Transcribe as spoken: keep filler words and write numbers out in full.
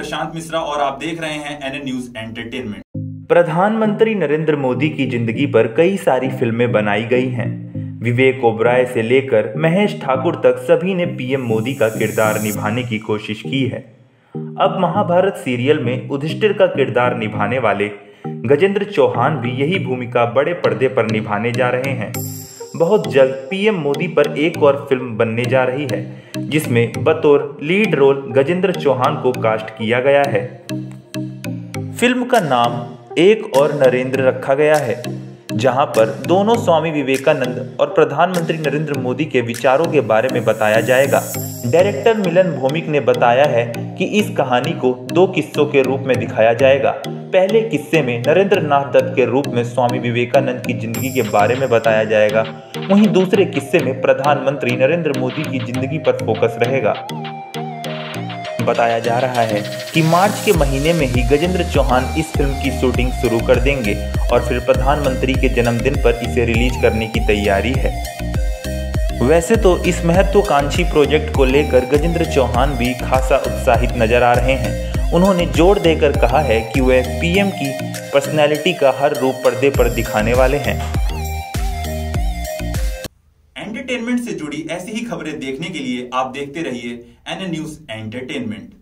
प्रशांत मिश्रा और आप देख रहे हैं एनएन न्यूज एंटरटेनमेंट। प्रधानमंत्री नरेंद्र मोदी की जिंदगी पर कई सारी फिल्में बनाई गई हैं। विवेक ओबराय से लेकर महेश ठाकुर तक सभी ने पीएम मोदी का किरदार निभाने की कोशिश की है। अब महाभारत सीरियल में युधिष्ठिर का किरदार निभाने वाले गजेंद्र चौहान भी यही भूमिका बड़े पर्दे पर निभाने जा रहे हैं। बहुत जल्द पीएम मोदी पर एक और फिल्म बनने जा रही है, जिसमें बतौर लीड रोल गजेंद्र चौहान को कास्ट किया गया है। फिल्म का नाम एक और नरेंद्र रखा गया है, जहां पर दोनों स्वामी विवेकानंद और प्रधानमंत्री नरेंद्र मोदी के विचारों के बारे में बताया जाएगा। डायरेक्टर मिलन भौमिक ने बताया है कि इस कहानी को दो किस्सों के रूप में दिखाया जाएगा। पहले किस्से में नरेंद्र नाथ दत्त के रूप में स्वामी विवेकानंद की जिंदगी के बारे में बताया जाएगा, वहीं दूसरे किस्से में प्रधानमंत्री नरेंद्र मोदी की जिंदगी पर फोकस रहेगा। बताया जा रहा है कि मार्च के महीने में ही गजेंद्र चौहान इस फिल्म की शूटिंग शुरू कर देंगे और फिर प्रधानमंत्री के जन्मदिन पर इसे रिलीज करने की तैयारी है। वैसे तो इस महत्वाकांक्षी प्रोजेक्ट को लेकर गजेंद्र चौहान भी खासा उत्साहित नजर आ रहे हैं। उन्होंने जोर देकर कहा है कि वह पीएम की पर्सनैलिटी का हर रूप पर्दे पर दिखाने वाले हैं। एंटरटेनमेंट से जुड़ी ऐसी ही खबरें देखने के लिए आप देखते रहिए एनएन न्यूज एंटरटेनमेंट।